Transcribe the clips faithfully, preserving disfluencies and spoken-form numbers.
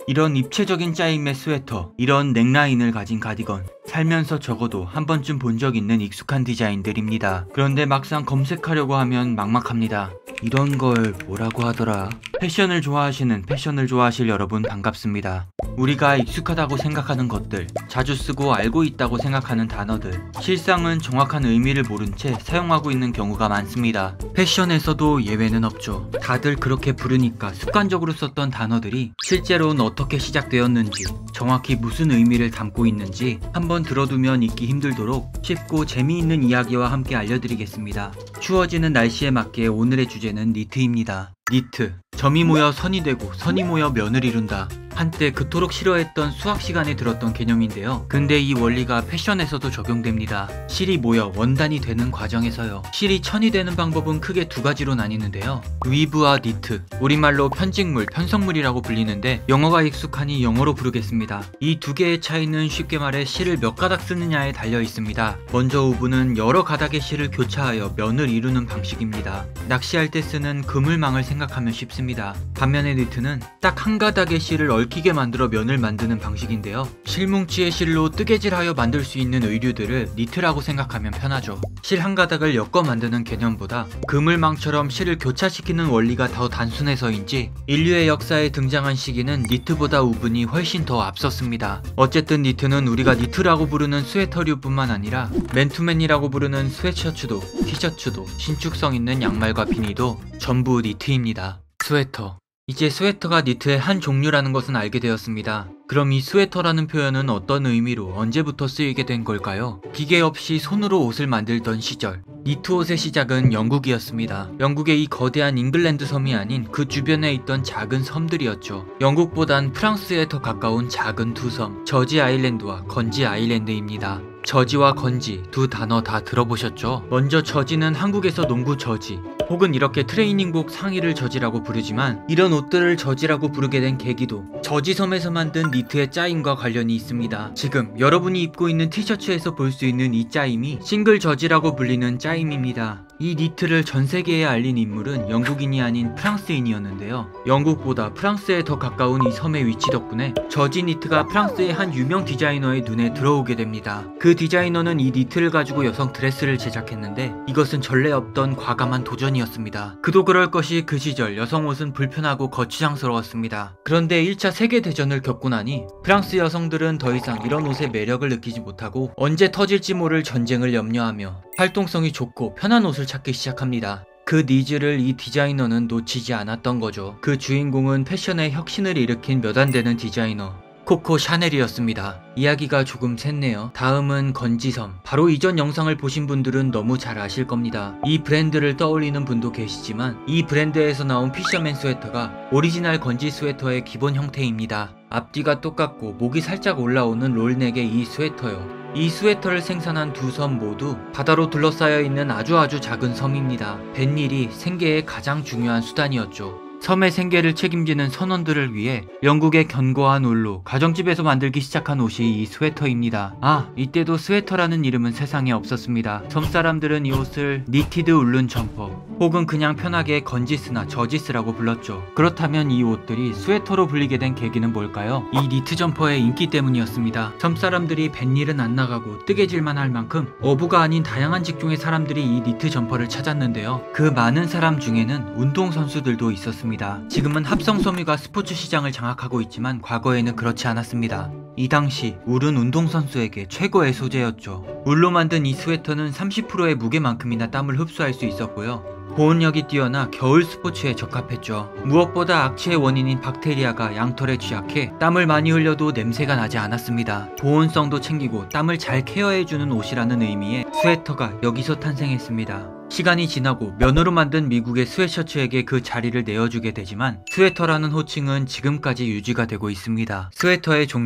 이런 입체적인 짜임의 스웨터, 이런 넥라인을 가진 가디건, 살면서 적어도 한 번쯤 본 적 있는 익숙한 디자인들입니다. 그런데 막상 검색하려고 하면 막막합니다. 이런 걸 뭐라고 하더라? 패션을 좋아하시는 패션을 좋아하실 여러분 반갑습니다. 우리가 익숙하다고 생각하는 것들, 자주 쓰고 알고 있다고 생각하는 단어들, 실상은 정확한 의미를 모른 채 사용하고 있는 경우가 많습니다. 패션에서도 예외는 없죠. 다들 그렇게 부르니까 습관적으로 썼던 단어들이 실제로는 어떻게 시작되었는지, 정확히 무슨 의미를 담고 있는지 한번 들어두면 잊기 힘들도록 쉽고 재미있는 이야기와 함께 알려드리겠습니다. 추워지는 날씨에 맞게 오늘의 주제는 니트입니다. 니트, 점이 모여 선이 되고 선이 모여 면을 이룬다. 한때 그토록 싫어했던 수학 시간에 들었던 개념인데요. 근데 이 원리가 패션에서도 적용됩니다. 실이 모여 원단이 되는 과정에서요. 실이 천이 되는 방법은 크게 두 가지로 나뉘는데요. 위브와 니트, 우리말로 편직물, 편성물이라고 불리는데 영어가 익숙하니 영어로 부르겠습니다. 이 두 개의 차이는 쉽게 말해 실을 몇 가닥 쓰느냐에 달려 있습니다. 먼저 우브는 여러 가닥의 실을 교차하여 면을 이루는 방식입니다. 낚시할 때 쓰는 그물망을 생각하면 쉽습니다. 반면에 니트는 딱 한 가닥의 실을 얽히게 만들어 면을 만드는 방식인데요. 실뭉치의 실로 뜨개질하여 만들 수 있는 의류들을 니트라고 생각하면 편하죠. 실 한 가닥을 엮어 만드는 개념보다 그물망처럼 실을 교차시키는 원리가 더 단순해서인지 인류의 역사에 등장한 시기는 니트보다 우분이 훨씬 더 앞섰습니다. 어쨌든 니트는 우리가 니트라고 부르는 스웨터류뿐만 아니라 맨투맨이라고 부르는 스웨셔츠도, 티셔츠도, 신축성 있는 양말과 비니도 전부 니트입니다. 스웨터, 이제 스웨터가 니트의 한 종류라는 것은 알게 되었습니다. 그럼 이 스웨터라는 표현은 어떤 의미로 언제부터 쓰이게 된 걸까요? 기계 없이 손으로 옷을 만들던 시절, 니트 옷의 시작은 영국이었습니다. 영국의 이 거대한 잉글랜드 섬이 아닌 그 주변에 있던 작은 섬들이었죠. 영국보단 프랑스에 더 가까운 작은 두 섬, 저지 아일랜드와 건지 아일랜드입니다. 저지와 건지 두 단어 다 들어보셨죠? 먼저 저지는 한국에서 농구 저지, 혹은 이렇게 트레이닝복 상의를 저지라고 부르지만 이런 옷들을 저지라고 부르게 된 계기도 저지섬에서 만든 니트의 짜임과 관련이 있습니다. 지금 여러분이 입고 있는 티셔츠에서 볼 수 있는 이 짜임이 싱글 저지라고 불리는 짜임입니다. 이 니트를 전 세계에 알린 인물은 영국인이 아닌 프랑스인이었는데요. 영국보다 프랑스에 더 가까운 이 섬의 위치 덕분에 저지 니트가 프랑스의 한 유명 디자이너의 눈에 들어오게 됩니다. 그 디자이너는 이 니트를 가지고 여성 드레스를 제작했는데 이것은 전례 없던 과감한 도전이었습니다. 그도 그럴 것이 그 시절 여성 옷은 불편하고 거추장스러웠습니다. 그런데 일 차 세계대전을 겪고 나니 프랑스 여성들은 더 이상 이런 옷의 매력을 느끼지 못하고 언제 터질지 모를 전쟁을 염려하며 활동성이 좋고 편한 옷을 찾기 시작합니다. 그 니즈를 이 디자이너는 놓치지 않았던 거죠. 그 주인공은 패션의 혁신을 일으킨 몇 안 되는 디자이너 코코 샤넬이었습니다. 이야기가 조금 샜네요. 다음은 건지섬. 바로 이전 영상을 보신 분들은 너무 잘 아실 겁니다. 이 브랜드를 떠올리는 분도 계시지만 이 브랜드에서 나온 피셔맨 스웨터가 오리지널 건지 스웨터의 기본 형태입니다. 앞뒤가 똑같고 목이 살짝 올라오는 롤넥의 이 스웨터요. 이 스웨터를 생산한 두 섬 모두 바다로 둘러싸여 있는 아주 아주 작은 섬입니다. 뱃일이 생계의 가장 중요한 수단이었죠. 섬의 생계를 책임지는 선원들을 위해 영국의 견고한 울로 가정집에서 만들기 시작한 옷이 이 스웨터입니다. 아, 이때도 스웨터라는 이름은 세상에 없었습니다. 섬 사람들은 이 옷을 니티드 울룬 점퍼 혹은 그냥 편하게 건지스나 저지스라고 불렀죠. 그렇다면 이 옷들이 스웨터로 불리게 된 계기는 뭘까요? 이 니트 점퍼의 인기 때문이었습니다. 섬 사람들이 뱃일은 안 나가고 뜨개질만 할 만큼 어부가 아닌 다양한 직종의 사람들이 이 니트 점퍼를 찾았는데요. 그 많은 사람 중에는 운동선수들도 있었습니다. 지금은 합성 섬유가 스포츠 시장을 장악하고 있지만 과거에는 그렇지 않았습니다. 이 당시 울은 운동선수에게 최고의 소재였죠. 울로 만든 이 스웨터는 삼십 퍼센트의 무게만큼이나 땀을 흡수할 수 있었고요. 보온력이 뛰어나 겨울 스포츠에 적합했죠. 무엇보다 악취의 원인인 박테리아가 양털에 취약해 땀을 많이 흘려도 냄새가 나지 않았습니다. 보온성도 챙기고 땀을 잘 케어해주는 옷이라는 의미의 스웨터가 여기서 탄생했습니다. 시간이 지나고 면으로 만든 미국의 스웨셔츠에게 그 자리를 내어주게 되지만 스웨터라는 호칭은 지금까지 유지가 되고 있습니다. 스웨터의 종류,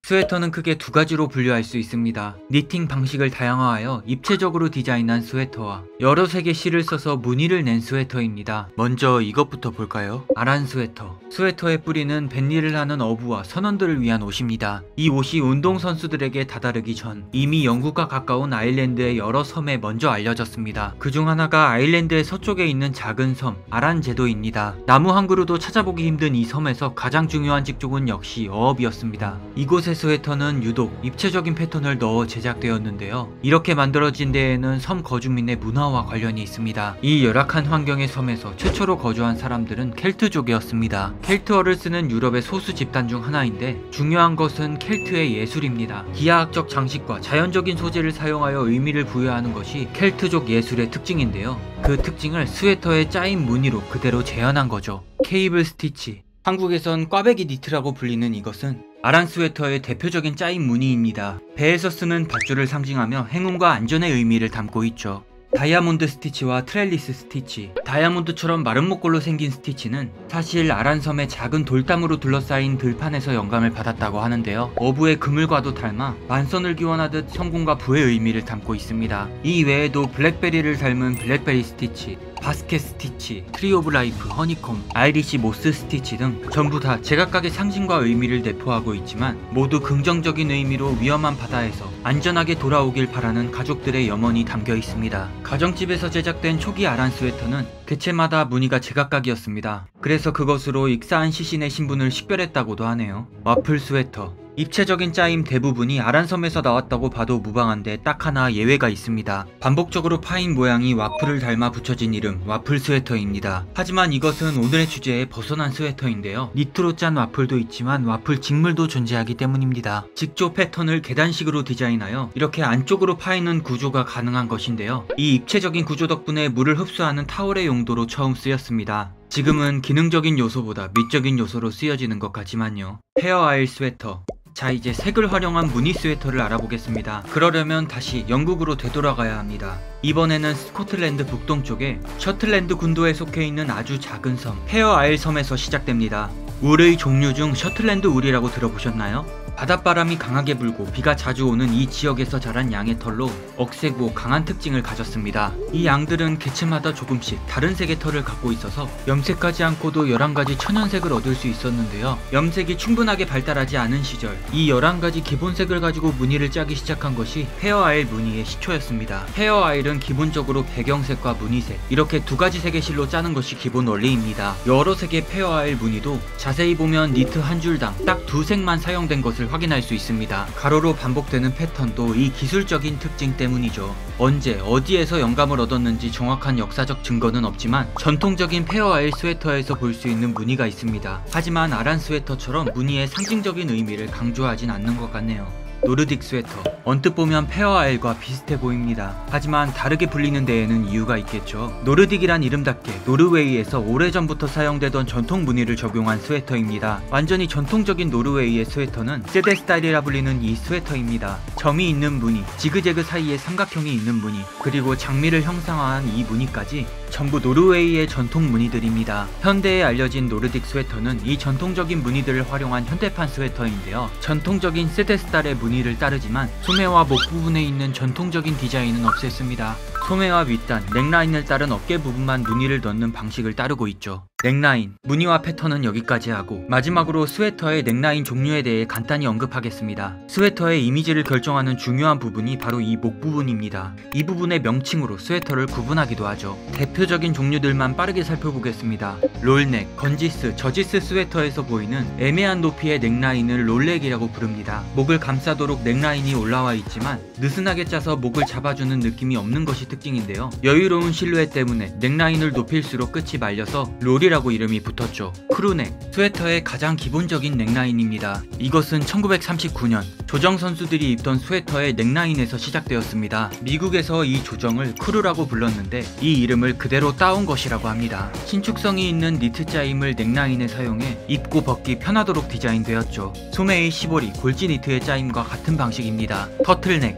스웨터는 크게 두 가지로 분류할 수 있습니다. 니팅 방식을 다양화하여 입체적으로 디자인한 스웨터와 여러 색의 실을 써서 무늬를 낸 스웨터입니다. 먼저 이것부터 볼까요? 아란 스웨터. 스웨터의 뿌리는 뱃일을 하는 어부와 선원들을 위한 옷입니다. 이 옷이 운동선수들에게 다다르기 전 이미 영국과 가까운 아일랜드의 여러 섬에 먼저 알려졌습니다. 그중 하나가 아일랜드의 서쪽에 있는 작은 섬 아란 제도입니다. 나무 한 그루도 찾아보기 힘든 이 섬에서 가장 중요한 직종은 역시 어업이었습니다. 이곳의 스웨터는 유독 입체적인 패턴을 넣어 제작되었는데요. 이렇게 만들어진 데에는 섬 거주민의 문화와 관련이 있습니다. 이 열악한 환경의 섬에서 최초로 거주한 사람들은 켈트족이었습니다. 켈트어를 쓰는 유럽의 소수 집단 중 하나인데 중요한 것은 켈트의 예술입니다. 기하학적 장식과 자연적인 소재를 사용하여 의미를 부여하는 것이 켈트족 예술의 특징인데요. 그 특징을 스웨터에 짜인 무늬로 그대로 재현한 거죠. 케이블 스티치. 한국에선 꽈배기 니트라고 불리는 이것은 아란 스웨터의 대표적인 짜인 무늬입니다. 배에서 쓰는 밧줄을 상징하며 행운과 안전의 의미를 담고 있죠. 다이아몬드 스티치와 트렐리스 스티치. 다이아몬드처럼 마른 목걸로 생긴 스티치는 사실 아란 섬의 작은 돌담으로 둘러싸인 들판에서 영감을 받았다고 하는데요. 어부의 그물과도 닮아 만선을 기원하듯 성공과 부의 의미를 담고 있습니다. 이 외에도 블랙베리를 닮은 블랙베리 스티치, 바스켓 스티치, 트리 오브 라이프, 허니콤, 아이리시 모스 스티치 등 전부 다 제각각의 상징과 의미를 내포하고 있지만 모두 긍정적인 의미로 위험한 바다에서 안전하게 돌아오길 바라는 가족들의 염원이 담겨 있습니다. 가정집에서 제작된 초기 아란 스웨터는 개체마다 무늬가 제각각이었습니다. 그래서 그것으로 익사한 시신의 신분을 식별했다고도 하네요. 와플 스웨터. 입체적인 짜임 대부분이 아란섬에서 나왔다고 봐도 무방한데 딱 하나 예외가 있습니다. 반복적으로 파인 모양이 와플을 닮아 붙여진 이름 와플 스웨터입니다. 하지만 이것은 오늘의 주제에 벗어난 스웨터인데요. 니트로 짠 와플도 있지만 와플 직물도 존재하기 때문입니다. 직조 패턴을 계단식으로 디자인하여 이렇게 안쪽으로 파이는 구조가 가능한 것인데요. 이 입체적인 구조 덕분에 물을 흡수하는 타월의 용도로 처음 쓰였습니다. 지금은 기능적인 요소보다 미적인 요소로 쓰여지는 것 같지만요. 페어아일 스웨터. 자, 이제 색을 활용한 무늬 스웨터를 알아보겠습니다. 그러려면 다시 영국으로 되돌아가야 합니다. 이번에는 스코틀랜드 북동쪽에 셔틀랜드 군도에 속해 있는 아주 작은 섬 페어아일 섬에서 시작됩니다. 울의 종류 중 셔틀랜드 울이라고 들어보셨나요? 바닷바람이 강하게 불고 비가 자주 오는 이 지역에서 자란 양의 털로 억세고 강한 특징을 가졌습니다. 이 양들은 개체마다 조금씩 다른 색의 털을 갖고 있어서 염색하지 않고도 열한 가지 천연색을 얻을 수 있었는데요. 염색이 충분하게 발달하지 않은 시절 이 열한 가지 기본색을 가지고 무늬를 짜기 시작한 것이 페어아일 무늬의 시초였습니다. 페어아일은 기본적으로 배경색과 무늬색 이렇게 두 가지 색의 실로 짜는 것이 기본 원리입니다. 여러 색의 페어아일 무늬도 자세히 보면 니트 한 줄당 딱 두 색만 사용된 것을 확인할 수 있습니다. 가로로 반복되는 패턴도 이 기술적인 특징 때문이죠. 언제 어디에서 영감을 얻었는지 정확한 역사적 증거는 없지만 전통적인 페어아일 스웨터에서 볼 수 있는 무늬가 있습니다. 하지만 아란 스웨터처럼 무늬의 상징적인 의미를 강조하진 않는 것 같네요. 노르딕 스웨터. 언뜻 보면 페어아일과 비슷해 보입니다. 하지만 다르게 불리는 데에는 이유가 있겠죠. 노르딕이란 이름답게 노르웨이에서 오래전부터 사용되던 전통 무늬를 적용한 스웨터입니다. 완전히 전통적인 노르웨이의 스웨터는 세데 스타일이라 불리는 이 스웨터입니다. 점이 있는 무늬, 지그재그 사이에 삼각형이 있는 무늬, 그리고 장미를 형상화한 이 무늬까지 전부 노르웨이의 전통 무늬들입니다. 현대에 알려진 노르딕 스웨터는 이 전통적인 무늬들을 활용한 현대판 스웨터인데요. 전통적인 세데 스타일의 무늬를 따르지만 소매와 목 부분에 있는 전통적인 디자인은 없앴습니다. 소매와 윗단, 넥라인을 따른 어깨 부분만 무늬를 넣는 방식을 따르고 있죠. 넥라인, 무늬와 패턴은 여기까지 하고 마지막으로 스웨터의 넥라인 종류에 대해 간단히 언급하겠습니다. 스웨터의 이미지를 결정하는 중요한 부분이 바로 이 목 부분입니다. 이 부분의 명칭으로 스웨터를 구분하기도 하죠. 대표적인 종류들만 빠르게 살펴보겠습니다. 롤넥, 건지스, 저지스 스웨터에서 보이는 애매한 높이의 넥라인을 롤넥이라고 부릅니다. 목을 감싸도록 넥라인이 올라와 있지만 느슨하게 짜서 목을 잡아주는 느낌이 없는 것이 특징인데요. 여유로운 실루엣 때문에 넥라인을 높일수록 끝이 말려서 롤이라고 이름이 붙었죠. 크루넥, 스웨터의 가장 기본적인 넥라인입니다. 이것은 천구백삼십구 년 조정 선수들이 입던 스웨터의 넥라인에서 시작되었습니다. 미국에서 이 조정을 크루라고 불렀는데 이 이름을 그대로 따온 것이라고 합니다. 신축성이 있는 니트 짜임을 넥라인에 사용해 입고 벗기 편하도록 디자인되었죠. 소매의 시보리, 골지 니트의 짜임과 같은 방식입니다. 터틀넥,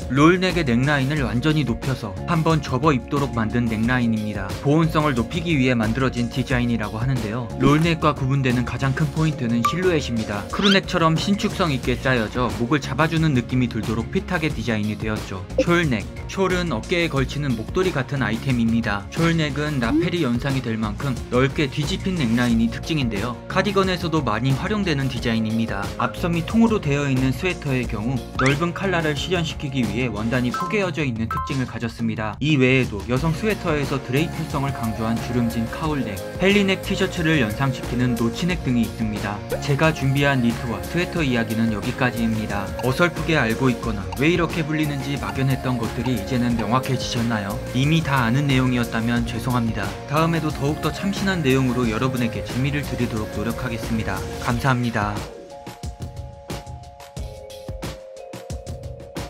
롤넥의 넥라인을 완전히 높여서 한번 접어 입도록 만든 넥라인입니다. 보온성을 높이기 위해 만들어진 디자인이라고 하는데요. 롤넥과 구분되는 가장 큰 포인트는 실루엣입니다. 크루넥처럼 신축성 있게 짜여져 목을 잡아주는 느낌이 들도록 핏하게 디자인이 되었죠. 숄넥. 숄은 어깨에 걸치는 목도리 같은 아이템입니다. 숄넥은 라펠이 연상이 될 만큼 넓게 뒤집힌 넥라인이 특징인데요. 카디건에서도 많이 활용되는 디자인입니다. 앞섬이 통으로 되어 있는 스웨터의 경우 넓은 칼라를 실현시키기 위해 원단이 포개어져 있는 특징을 가졌습니다. 이 외에도 여성 스웨터에서 드레이프성을 강조한 주름진 카울넥, 헬리넥 티셔츠를 연상시키는 노치넥 등이 있습니다. 제가 준비한 니트와 스웨터 이야기는 여기까지입니다. 어설프게 알고 있거나 왜 이렇게 불리는지 막연했던 것들이 이제는 명확해지셨나요? 이미 다 아는 내용이었다면 죄송합니다. 다음에도 더욱더 참신한 내용으로 여러분에게 재미를 드리도록 노력하겠습니다. 감사합니다.